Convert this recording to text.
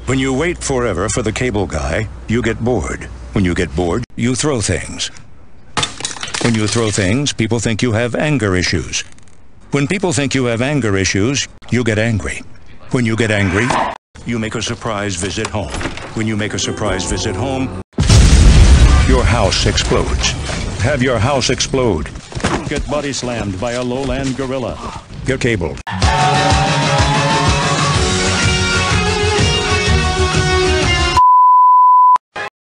When you wait forever for the cable guy, you get bored. When you get bored, you throw things. When you throw things, people think you have anger issues. When people think you have anger issues, you get angry. When you get angry, you make a surprise visit home. When you make a surprise visit home, your house explodes. Have your house explode. Get body slammed by a lowland gorilla. Get cabled.